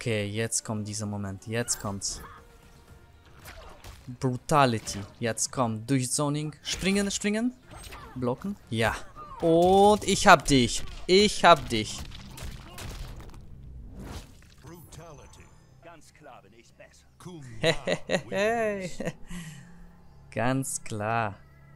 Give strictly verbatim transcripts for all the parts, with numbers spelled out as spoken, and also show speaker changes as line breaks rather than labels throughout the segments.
Okay, jetzt kommt dieser Moment. Jetzt kommt's. Brutality. Jetzt kommt Durchzoning. Springen, springen. Blocken. Ja. Und ich hab dich. Ich hab dich.
Ganz klar bin ich besser.
Hehehe. Ganz klar.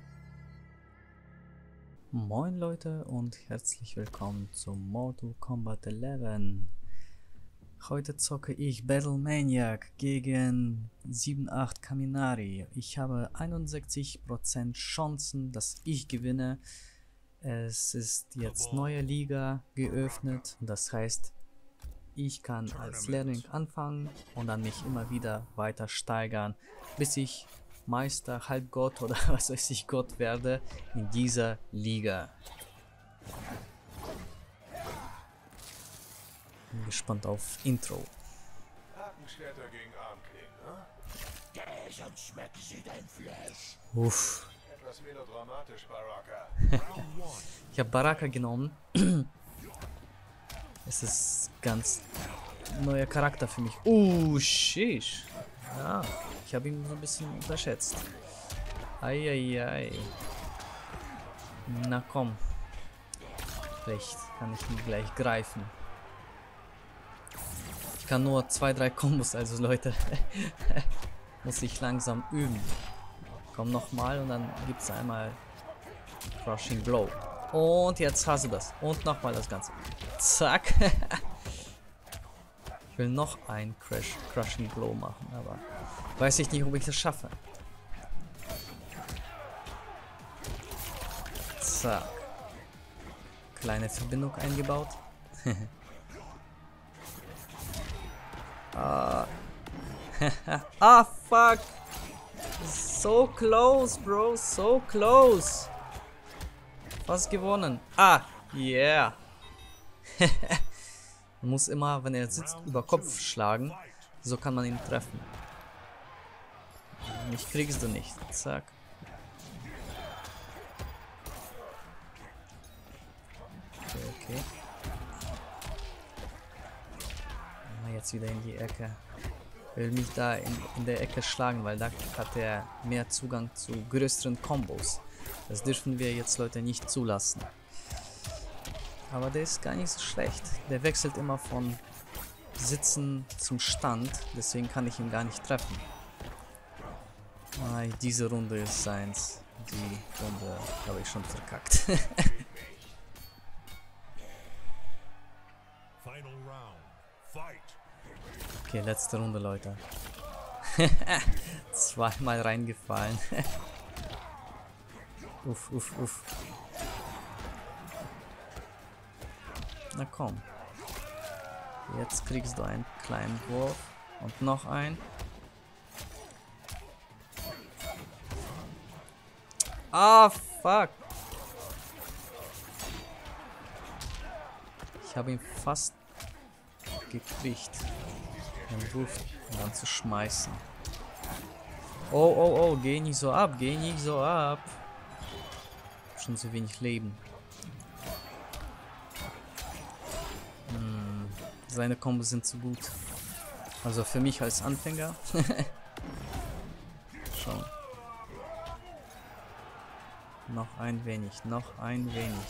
Moin Leute und herzlich willkommen zu Mortal Kombat elf. Heute zocke ich Battle Maniac gegen sieben acht Kaminari. Ich habe einundsechzig Prozent Chancen, dass ich gewinne. Es ist jetzt neue Liga geöffnet. Das heißt, ich kann als Lehrling anfangen und dann mich immer wieder weiter steigern, bis ich Meister, Halbgott oder was weiß ich Gott werde in dieser Liga. Bin gespannt auf Intro.
Hakenschwerter gegen Armklingen, ne?
Sonst schmeckt sie dein Fleisch.
Uff.
Etwas melodramatisch, Baraka.
Ich habe Baraka genommen. Es ist ganz neuer Charakter für mich. Uh, shish. Ja, ich habe ihn so ein bisschen unterschätzt. Eieiei. Na komm. Vielleicht kann ich ihn gleich greifen. Ich kann nur zwei, drei Kombos, also Leute. Muss ich langsam üben. Komm nochmal und dann gibt es einmal Crushing Blow. Und jetzt hast du das. Und nochmal das Ganze. Zack. Ich will noch ein Crash, Crushing Blow machen, aber weiß ich nicht, ob ich das schaffe. Zack. Kleine Verbindung eingebaut. ah. ah, fuck. So close, bro. So close. Fast gewonnen. Ah, yeah. Man muss immer, wenn er sitzt, über Kopf schlagen. So kann man ihn treffen. Mich kriegst du nicht. Zack. Okay, okay. Ah, jetzt wieder in die Ecke. Will mich da in, in der Ecke schlagen, weil da hat er mehr Zugang zu größeren Kombos. Das dürfen wir jetzt, Leute, nicht zulassen. Aber der ist gar nicht so schlecht. Der wechselt immer von Sitzen zum Stand. Deswegen kann ich ihn gar nicht treffen. Ah, diese Runde ist seins. Die Runde habe ich schon verkackt. Okay, letzte Runde, Leute. Zweimal reingefallen. Uff, uff, uff. Na komm. Jetzt kriegst du einen kleinen Wurf. Und noch einen. Ah, fuck. Ich habe ihn fast gekriegt. Den Wurf dann zu schmeißen. Oh, oh, oh. Geh nicht so ab. Geh nicht so ab. Schon so wenig Leben. Hm, seine Kombos sind zu gut. Also für mich als Anfänger. Schon. Noch ein wenig, noch ein wenig.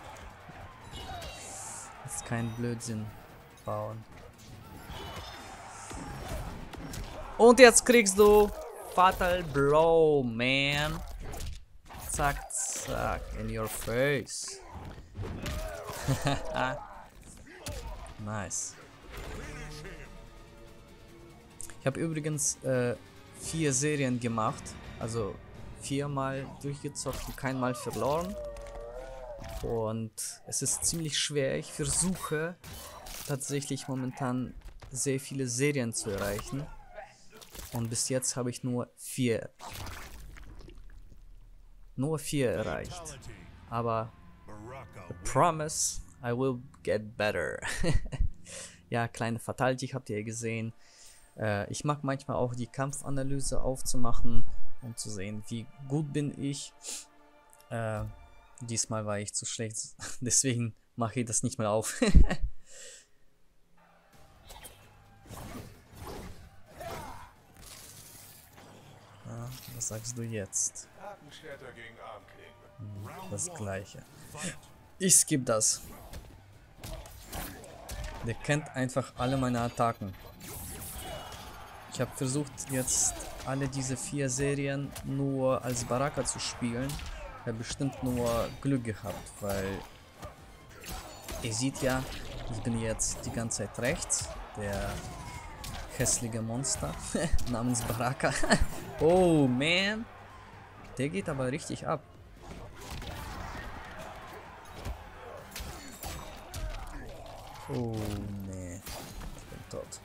Jetzt kein Blödsinn bauen. Und jetzt kriegst du Fatal Blow, man. Zack, zack, in your face. Nice. Ich habe übrigens äh, vier Serien gemacht, also viermal durchgezockt und keinmal verloren. Und es ist ziemlich schwer. Ich versuche tatsächlich momentan sehr viele Serien zu erreichen. Und bis jetzt habe ich nur vier. Nur vier erreicht. Aber I promise I will get better. Ja, kleine Fatality habt ihr gesehen. Äh, ich mag manchmal auch die Kampfanalyse aufzumachen, um zu sehen, wie gut bin ich. Äh, diesmal war ich zu schlecht, deswegen mache ich das nicht mehr auf. Was sagst du jetzt?
Hakenschwerter gegen Armklingen.
Das gleiche. Ich skippe das. Der kennt einfach alle meine Attacken. Ich habe versucht jetzt alle diese vier Serien nur als Baraka zu spielen. Ich habe bestimmt nur Glück gehabt, weil ihr seht ja, ich bin jetzt die ganze Zeit rechts. Der hässliche Monster namens Baraka. Oh man. Der geht aber richtig ab. Oh nee. Ich bin tot.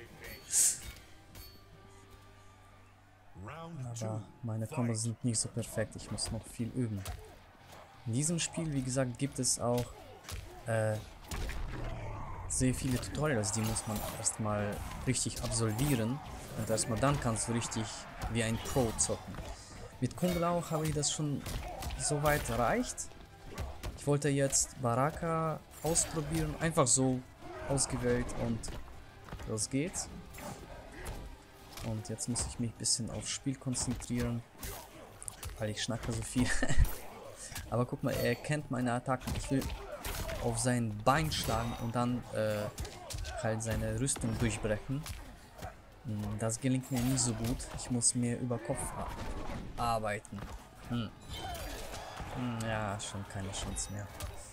Aber meine Kombos sind nicht so perfekt. Ich muss noch viel üben. In diesem Spiel, wie gesagt, gibt es auch äh, sehr viele Tutorials. Die muss man erstmal richtig absolvieren. Und erstmal dann kannst du richtig wie ein Pro zocken. Mit Kung Lao habe ich das schon so weit erreicht. Ich wollte jetzt Baraka ausprobieren. Einfach so ausgewählt und los geht's. Und jetzt muss ich mich ein bisschen aufs Spiel konzentrieren, weil ich schnacke so viel. Aber guck mal, er kennt meine Attacken. Ich will auf sein Bein schlagen und dann äh, halt seine Rüstung durchbrechen. Das gelingt mir nie so gut. Ich muss mir über Kopf arbeiten. Hm. Hm, ja, schon keine Chance mehr.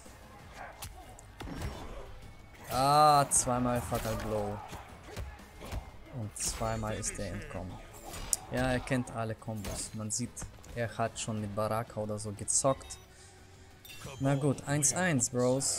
Ah, zweimal Fatal Blow. Und zweimal ist er entkommen. Ja, er kennt alle Kombos. Man sieht, er hat schon mit Baraka oder so gezockt. Na gut, eins eins, Bros.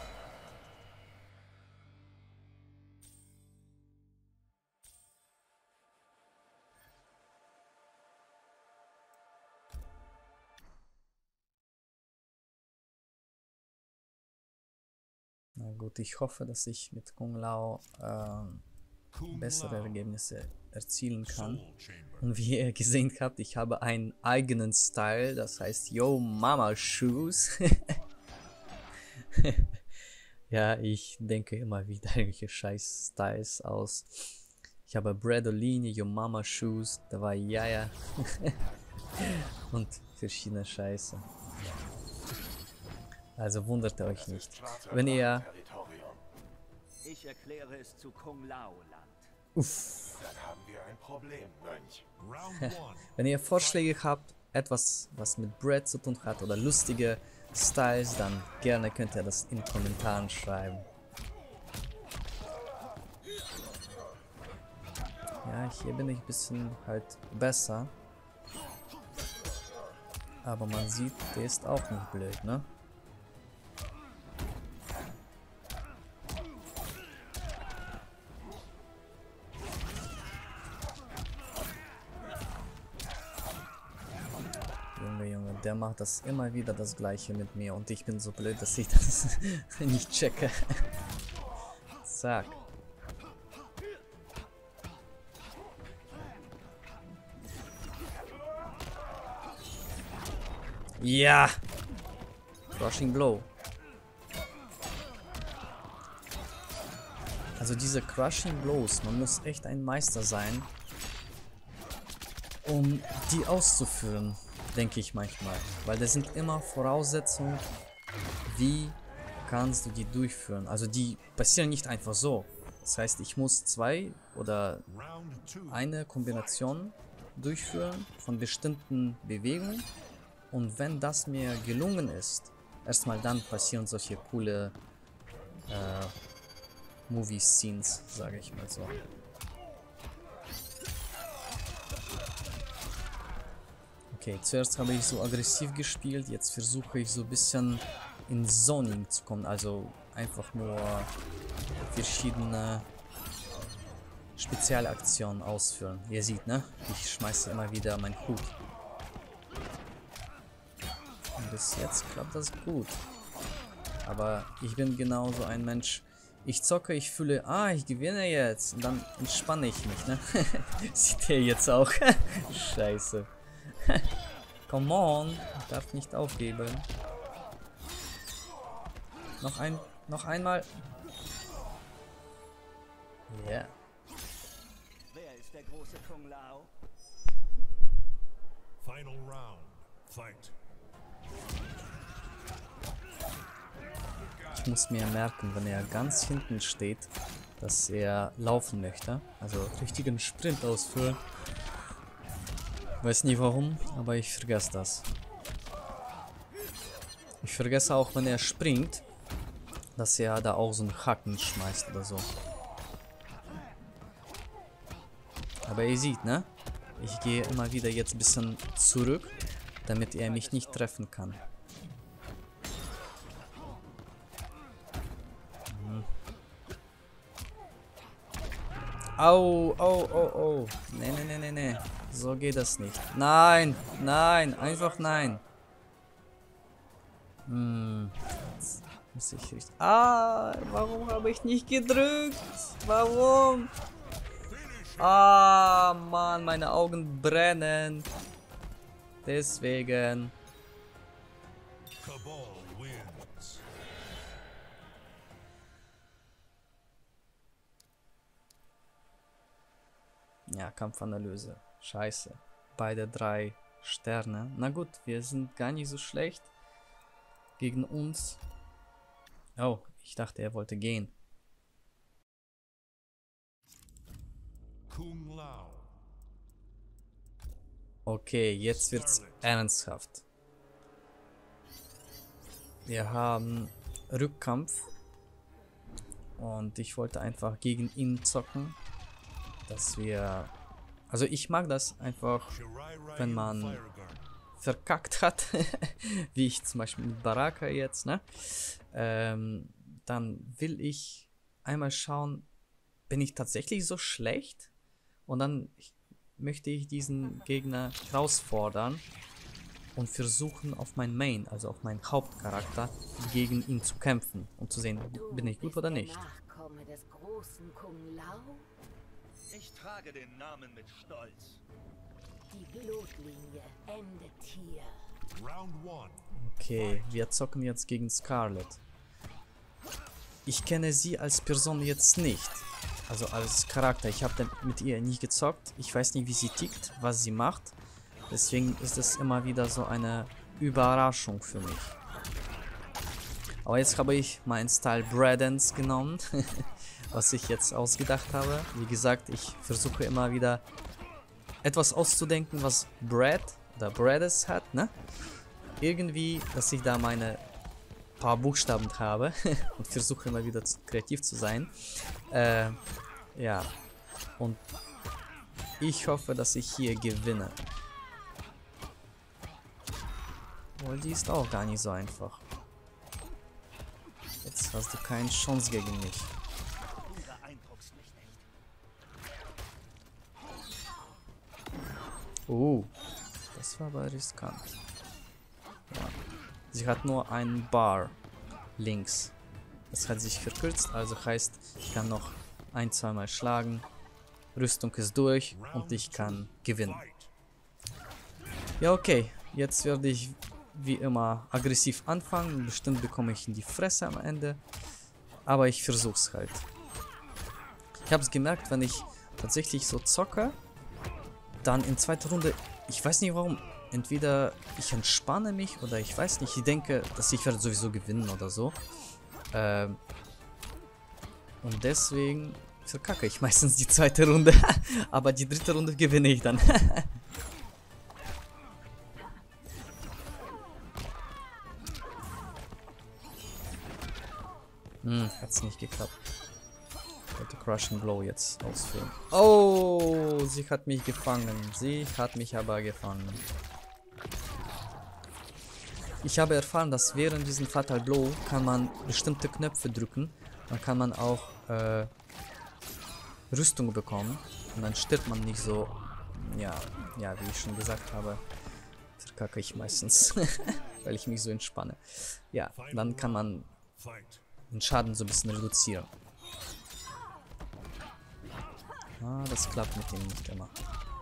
Na gut, ich hoffe, dass ich mit Kung Lao ähm, bessere Ergebnisse erzielen kann. Und wie ihr gesehen habt, ich habe einen eigenen Style, das heißt Yo Mama Shoes. Ja, ich denke immer wieder irgendwelche scheiß Styles aus. Ich habe Bradolini, Yo Mama Shoes, da war Yaya und verschiedene Scheiße. Also wundert euch nicht. Wenn ihr...
Ich erkläre es zu Kung Lao Land.
Uff.
Dann haben wir ein Problem, Mönch.
Wenn ihr Vorschläge habt, etwas, was mit Brad zu tun hat oder lustige Styles, dann gerne könnt ihr das in den Kommentaren schreiben. Ja, hier bin ich ein bisschen halt besser. Aber man sieht, der ist auch nicht blöd, ne? Der macht das immer wieder das gleiche mit mir und ich bin so blöd, dass ich das nicht checke. Zack. Ja! Crushing Blow. Also diese Crushing Blows, man muss echt ein Meister sein, um die auszuführen. Denke ich manchmal, weil das sind immer Voraussetzungen, wie kannst du die durchführen. Also die passieren nicht einfach so. Das heißt, ich muss zwei oder eine Kombination durchführen von bestimmten Bewegungen und wenn das mir gelungen ist, erstmal dann passieren solche coole äh, Movie-Scenes, sage ich mal so. Okay, zuerst habe ich so aggressiv gespielt, jetzt versuche ich so ein bisschen in Zoning zu kommen, also einfach nur verschiedene Spezialaktionen ausführen. Ihr seht, ne? Ich schmeiße immer wieder meinen Hut. Und bis jetzt klappt das gut. Aber ich bin genauso ein Mensch. Ich zocke, ich fühle, ah, ich gewinne jetzt. Und dann entspanne ich mich, ne? Sieht ihr jetzt auch? Scheiße. Come on, ich darf nicht aufgeben. Noch ein, noch einmal. Ja. Yeah.
Wer ist der große Kung Lao?
Final round. Fight.
Ich muss mir merken, wenn er ganz hinten steht, dass er laufen möchte. Also richtigen Sprint ausführen. Weiß nie warum, aber ich vergesse das. Ich vergesse auch, wenn er springt, dass er da auch so einen Haken schmeißt oder so. Aber ihr seht, ne? Ich gehe immer wieder jetzt ein bisschen zurück, damit er mich nicht treffen kann. Hm. Au, au, au, au. Nee, nee, nee, nee, nee. So geht das nicht. Nein, nein, einfach nein. Hm. Jetzt muss ich richtig... Ah, warum habe ich nicht gedrückt? Warum? Ah, Mann, meine Augen brennen. Deswegen.
Cabal wins.
Ja, Kampfanalyse. Scheiße. Beide drei Sterne. Na gut, wir sind gar nicht so schlecht. Gegen uns. Oh, ich dachte, er wollte gehen.
Kung Lao.
Okay, jetzt wird's ernsthaft. Wir haben Rückkampf. Und ich wollte einfach gegen ihn zocken. Dass wir... Also ich mag das einfach, wenn man verkackt hat. Wie ich zum Beispiel mit Baraka jetzt, ne? Ähm, dann will ich einmal schauen, bin ich tatsächlich so schlecht? Und dann möchte ich diesen Gegner herausfordern und versuchen auf mein Main, also auf meinen Hauptcharakter, gegen ihn zu kämpfen und zu sehen, bin ich gut oder nicht.
Nachkomme des großen Kung Lao?
Ich trage den Namen mit Stolz.
Die Blutlinie endet hier.
Round one.
Okay, wir zocken jetzt gegen Scarlet. Ich kenne sie als Person jetzt nicht. Also als Charakter. Ich habe mit ihr nie gezockt. Ich weiß nicht, wie sie tickt, was sie macht. Deswegen ist es immer wieder so eine Überraschung für mich. Aber jetzt habe ich meinen Style Bradens genommen. Was ich jetzt ausgedacht habe. Wie gesagt, ich versuche immer wieder etwas auszudenken, was Brad oder Bradens hat, ne? Irgendwie, dass ich da meine paar Buchstaben habe und versuche immer wieder zu, kreativ zu sein. Äh, ja. Und ich hoffe, dass ich hier gewinne. Weil die ist auch gar nicht so einfach. Jetzt hast du keine Chance gegen mich.
Du beeindruckst mich nicht.
Oh, das war aber riskant. Ja. Sie hat nur einen Bar links. Das hat sich verkürzt, also heißt, ich kann noch ein, zweimal schlagen. Rüstung ist durch und ich kann gewinnen. Ja, okay. Jetzt werde ich wie immer aggressiv anfangen. Bestimmt bekomme ich in die Fresse am Ende. Aber ich versuch's halt. Ich habe es gemerkt, wenn ich tatsächlich so zocke, dann in zweiter Runde, ich weiß nicht warum, entweder ich entspanne mich oder ich weiß nicht, ich denke, dass ich werde sowieso gewinnen oder so. Ähm, und deswegen verkacke ich meistens die zweite Runde. Aber die dritte Runde gewinne ich dann. Hm, hat's nicht geklappt. Ich wollte Crushing Blow jetzt ausführen. Oh, sie hat mich gefangen. Sie hat mich aber gefangen. Ich habe erfahren, dass während diesem Fatal Blow kann man bestimmte Knöpfe drücken. Dann kann man auch äh, Rüstung bekommen. Und dann stirbt man nicht so. Ja, ja, wie ich schon gesagt habe, verkacke ich meistens. Weil ich mich so entspanne. Ja, dann kann man den Schaden so ein bisschen reduzieren. Ah, das klappt mit dem nicht immer.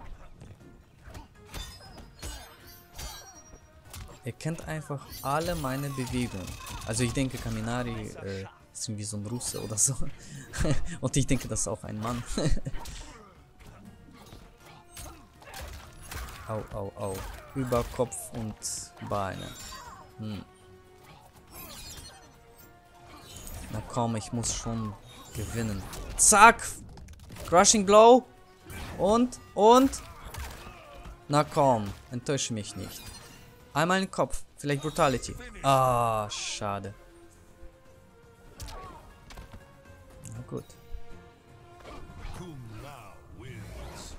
Er kennt einfach alle meine Bewegungen. Also ich denke, Kaminari äh, ist irgendwie so ein Russe oder so. Und ich denke, das ist auch ein Mann. Au, au, au. Über Kopf und Beine. Hm. Na komm, ich muss schon gewinnen. Zack! Crushing Blow. Und, und. Na komm, enttäusche mich nicht. Einmal in den Kopf. Vielleicht Brutality. Ah, schade. Na gut.
Kung Lao wins.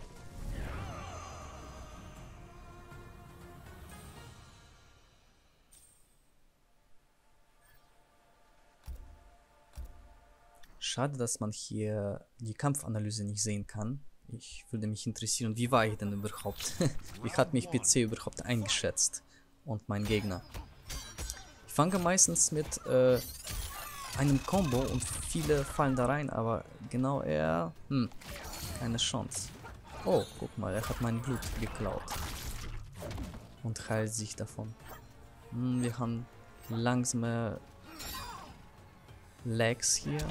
Schade, dass man hier die Kampfanalyse nicht sehen kann. Ich würde mich interessieren, wie war ich denn überhaupt? Wie hat mich P C überhaupt eingeschätzt? Und mein Gegner. Ich fange meistens mit äh, einem Combo und viele fallen da rein, aber genau er... Hm, keine Chance. Oh, guck mal, er hat mein Blut geklaut. Und heilt sich davon. Hm, wir haben langsame Lags hier.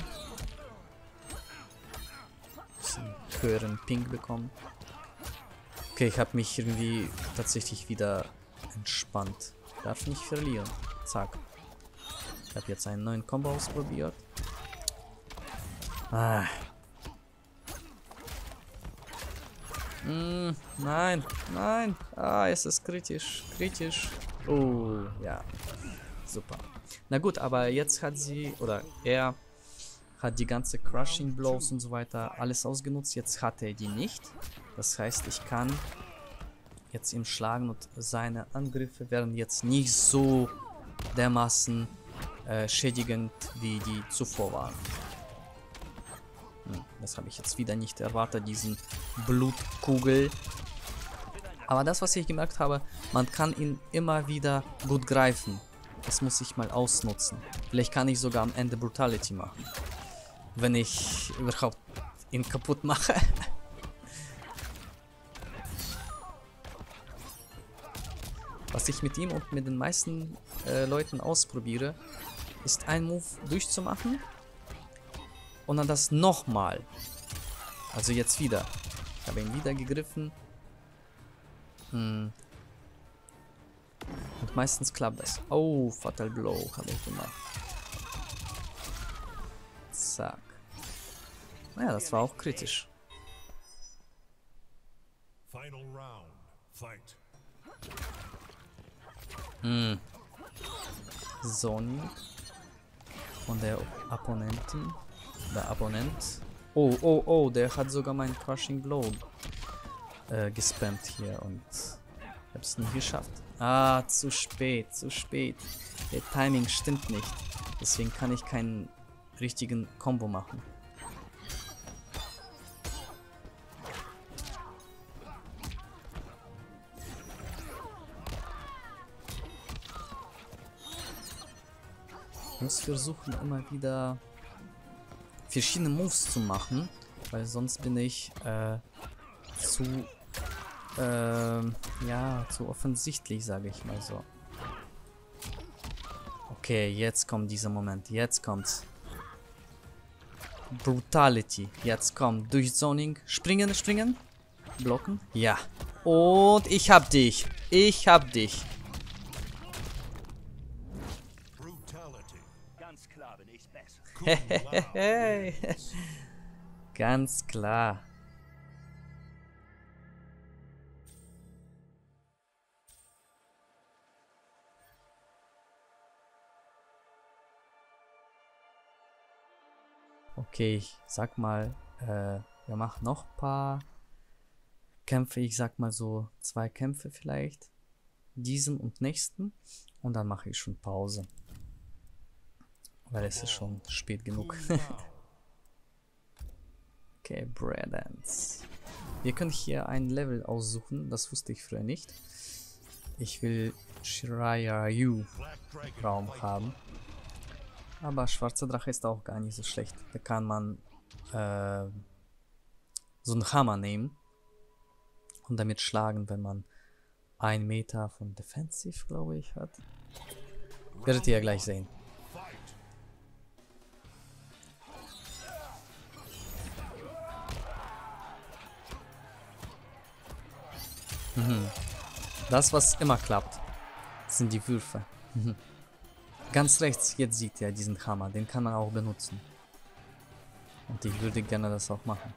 Bisschen höheren Ping bekommen. Okay, ich habe mich irgendwie tatsächlich wieder entspannt. Darf nicht verlieren. Zack. Ich habe jetzt einen neuen Combo ausprobiert. Ah. Mm, nein, nein. Ah, es ist kritisch. Kritisch. Oh, ja. Super. Na gut, aber jetzt hat sie, oder er hat die ganze Crushing Blows und so weiter alles ausgenutzt. Jetzt hat er die nicht. Das heißt, ich kann jetzt ihm schlagen und seine Angriffe werden jetzt nicht so dermaßen äh, schädigend, wie die zuvor waren. Hm, das habe ich jetzt wieder nicht erwartet, diesen Blutkugel. Aber das, was ich gemerkt habe, man kann ihn immer wieder gut greifen. Das muss ich mal ausnutzen. Vielleicht kann ich sogar am Ende Brutality machen. Wenn ich überhaupt ihn kaputt mache. Was ich mit ihm und mit den meisten äh, Leuten ausprobiere, ist ein Move durchzumachen und dann das nochmal. Also jetzt wieder. Ich habe ihn wieder gegriffen. Hm. Und meistens klappt das. Oh, Fatal Blow habe ich gemacht. Zack. Naja, das war auch kritisch.
Final round. Fight.
Hm. Sony von der Opponenten. Der Opponent. Oh, oh, oh, der hat sogar meinen Crushing Blow äh, gespammt hier und ich habe es nicht geschafft. Ah, zu spät, zu spät. Der Timing stimmt nicht. Deswegen kann ich keinen richtigen Combo machen. Ich muss versuchen, immer wieder verschiedene Moves zu machen, weil sonst bin ich äh, zu äh, ja, zu offensichtlich, sage ich mal so. Okay, jetzt kommt dieser Moment, jetzt kommt's. Brutality, jetzt kommt Durchzoning, springen, springen, blocken, ja. Und ich hab dich, ich hab dich.
Brutality.
Ganz klar bin ich besser.
Kung Lao
Hey.
wins.
Ganz klar. Okay, ich sag mal, äh, wir machen noch ein paar Kämpfe. Ich sag mal so zwei Kämpfe vielleicht. Diesen und nächsten. Und dann mache ich schon Pause. Weil es ist schon spät genug.
Kung Lao.
Okay, Breadance. Wir können hier ein Level aussuchen. Das wusste ich früher nicht. Ich will Shiraya-Yu
Black Dragon
Raum
fight.
haben. Aber schwarzer Drache ist auch gar nicht so schlecht. Da kann man äh, so einen Hammer nehmen und damit schlagen, wenn man ein Meter von Defensive, glaube ich, hat. Werdet ihr ja gleich sehen.
Fight.
Mhm. Das, was immer klappt, sind die Würfe. Mhm. Ganz rechts, jetzt sieht ihr diesen Hammer, den kann man auch benutzen. Und ich würde gerne das auch machen.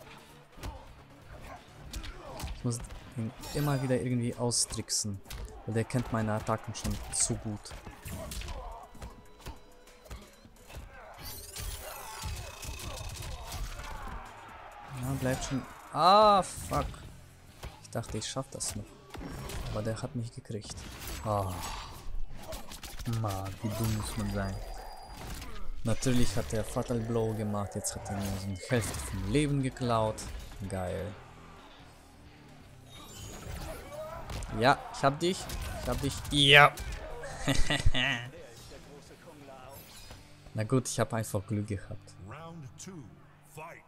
Ich muss ihn immer wieder irgendwie austricksen, weil der kennt meine Attacken schon zu gut. Ja, bleibt schon... Ah, fuck. Ich dachte, ich schaff das noch. Aber der hat mich gekriegt. Ah. Mann, wie dumm muss man sein. Natürlich hat er Fatal Blow gemacht. Jetzt hat er mir so eine Hälfte vom Leben geklaut. Geil. Ja, ich hab dich. Ich hab dich. Ja. Na gut, ich habe einfach Glück gehabt.
Round two, fight.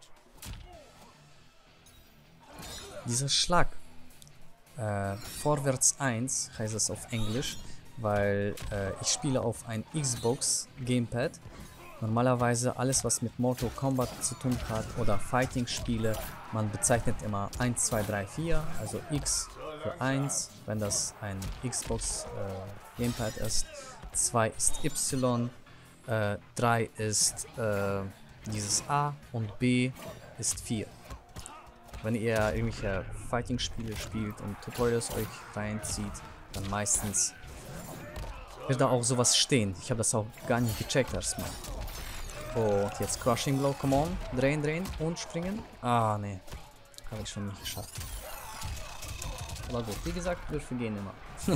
Dieser Schlag. Äh, vorwärts eins heißt es auf Englisch, weil äh, ich spiele auf ein Xbox Gamepad. Normalerweise alles, was mit Mortal Kombat zu tun hat oder Fighting-Spiele, man bezeichnet immer eins, zwei, drei, vier, also X für eins, wenn das ein Xbox äh, Gamepad ist, zwei ist Y, äh, drei ist äh, dieses A und B ist vier. Wenn ihr irgendwelche Fighting-Spiele spielt und Tutorials euch reinzieht, dann meistens wird da auch sowas stehen. Ich habe das auch gar nicht gecheckt erstmal. Und jetzt Crushing Blow, come on. Drehen, drehen und springen. Ah, ne. Habe ich schon nicht geschafft. Aber gut, wie gesagt, Würfe gehen immer.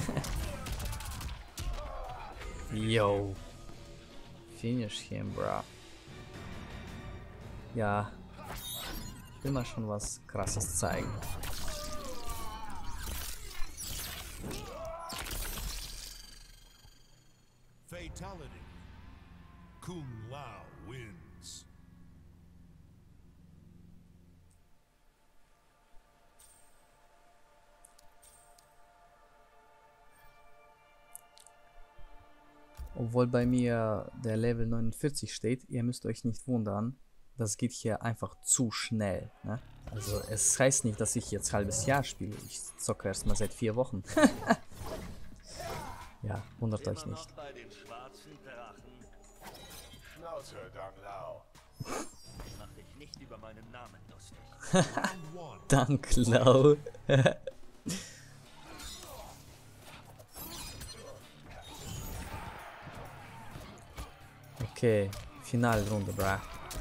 Yo. Finish him, bro. Ja. Ich will mal schon was Krasses zeigen.
Fatality. Kung Lao wins.
Obwohl bei mir der Level neunundvierzig steht, ihr müsst euch nicht wundern. Das geht hier einfach zu schnell. Ne? Also es heißt nicht, dass ich jetzt ein halbes Jahr spiele. Ich zocke erst mal seit vier Wochen. Ja, wundert euch nicht.
Bei den schwarzen Drachen.
Schnauze, Dang Lao.
Mach dich nicht über meinen Namen lustig.
Round one.
Dank, Lau. Okay, Finalrunde, bra.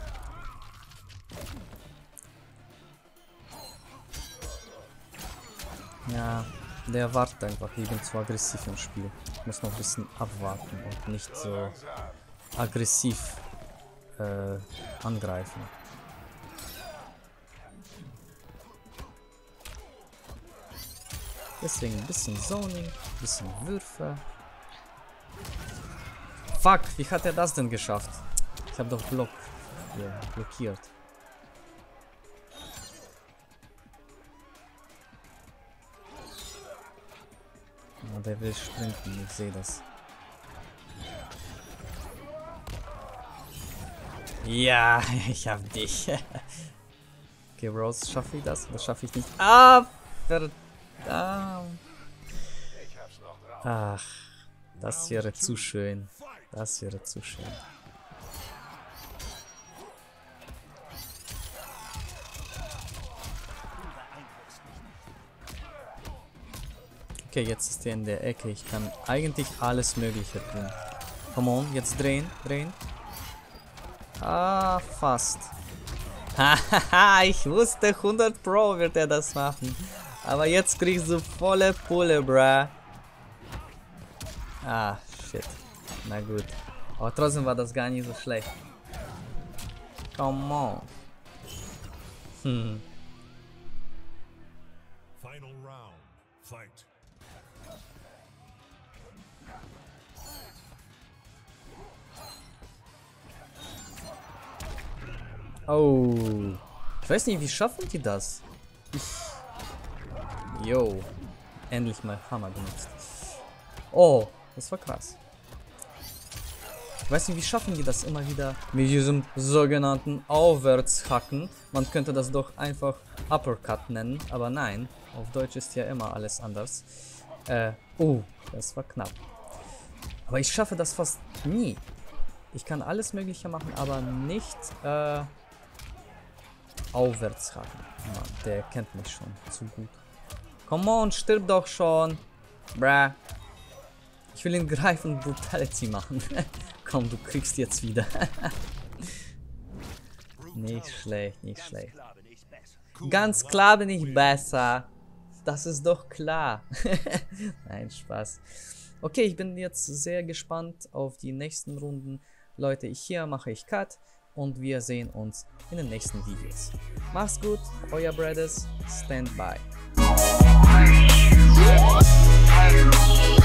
Ja, der wartet einfach, ich bin zu aggressiv im Spiel. Ich muss noch ein bisschen abwarten und nicht so aggressiv äh, angreifen. Deswegen ein bisschen Zoning, ein bisschen Würfe. Fuck, wie hat er das denn geschafft? Ich habe doch Block hier blockiert. Oh, der will sprinten, ich sehe das. Ja, ich hab dich. Okay, Rose, schaffe ich das? Das schaffe ich nicht. Ah, verdammt. Ach, das wäre zu schön. Das wäre zu schön. Okay, jetzt ist er in der Ecke. Ich kann eigentlich alles Mögliche tun. Come on, jetzt drehen, drehen. Ah, fast. Hahaha, ich wusste, hundert Pro wird er das machen. Aber jetzt kriegst du volle Pulle, bruh. Ah, shit. Na gut. Aber trotzdem war das gar nicht so schlecht. Come on. Hm.
Final round, fight.
Oh. Ich weiß nicht, wie schaffen die das? Ich... Yo. Endlich mal Hammer benutzt. Oh, das war krass. Ich weiß nicht, wie schaffen die das immer wieder mit diesem sogenannten Aufwärtshacken. Man könnte das doch einfach Uppercut nennen, aber nein. Auf Deutsch ist ja immer alles anders. Äh, oh, das war knapp. Aber ich schaffe das fast nie. Ich kann alles Mögliche machen, aber nicht äh, aufwärts raten. Mann, der kennt mich schon zu gut. Come on, stirb doch schon. Bruh. Ich will ihn greifen und Brutality machen. Komm, du kriegst jetzt wieder. Nicht schlecht, nicht schlecht. Ganz klar bin ich besser. Das ist doch klar. Nein, Spaß. Okay, ich bin jetzt sehr gespannt auf die nächsten Runden. Leute, hier mache ich Cut und wir sehen uns in den nächsten Videos. Macht's gut, euer Brothers, stand by.